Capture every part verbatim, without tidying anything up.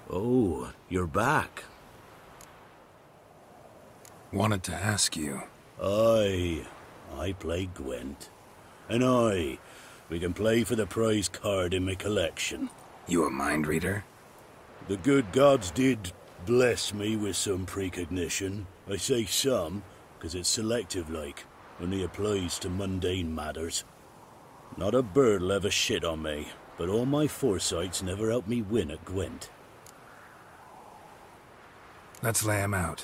Oh, you're back. Wanted to ask you. Aye, I play Gwent. And aye, we can play for the prize card in my collection. You a mind reader? The good gods did bless me with some precognition. I say some, because it's selective like, only applies to mundane matters. Not a bird'll ever shit on me, but all my foresights never helped me win at Gwent. Let's lay him out.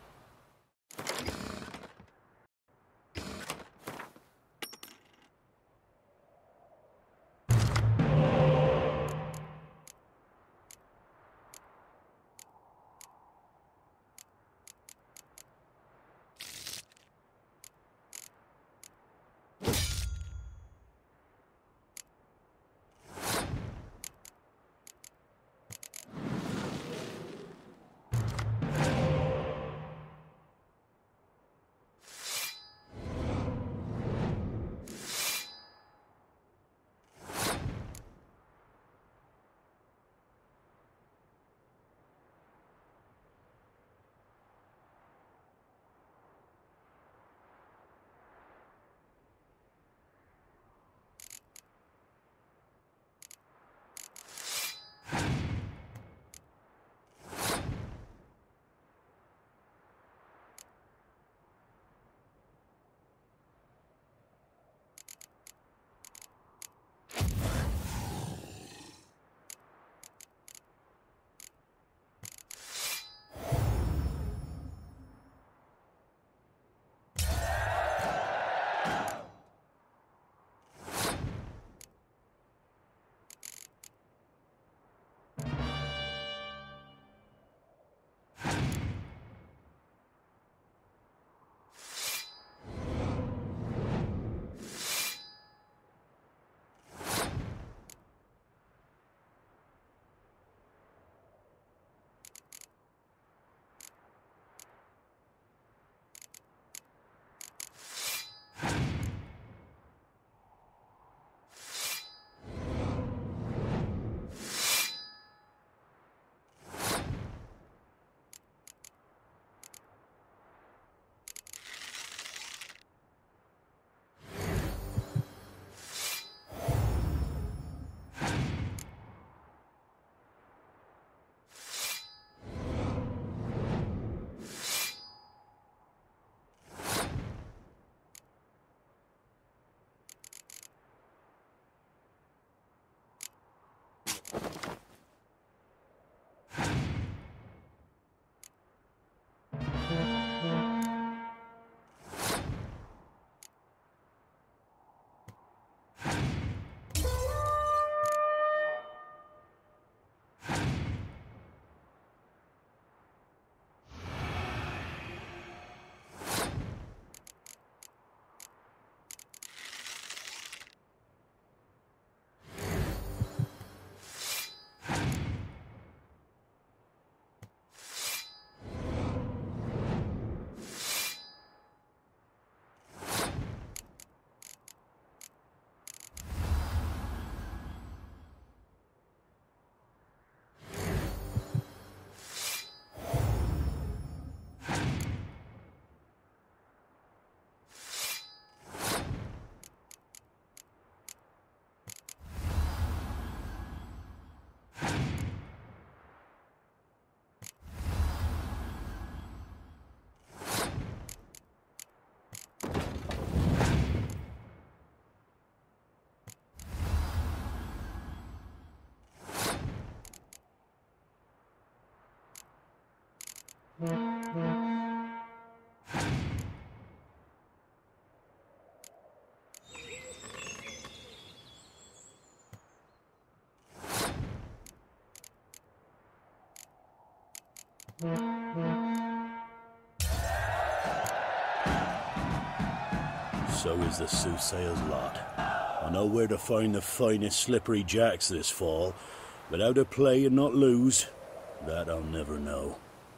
So is the soothsayer's lot. I know where to find the finest slippery jacks this fall, but how to play and not lose, that I'll never know.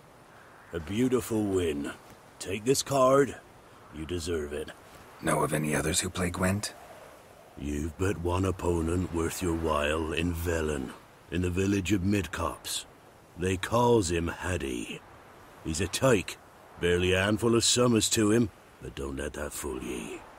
A beautiful win. Take this card. You deserve it. Know of any others who play Gwent? You've but one opponent worth your while in Velen, in the village of Midcopse. They calls him Haddy. He's a tyke. Barely a handful of summers to him, but don't let that fool ye.